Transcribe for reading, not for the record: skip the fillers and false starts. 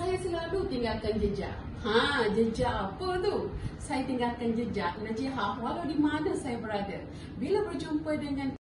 saya selalu tinggalkan jejak. Jejak apa tu? Saya tinggalkan jejak. Najihah, walau di mana saya berada. Bila berjumpa dengan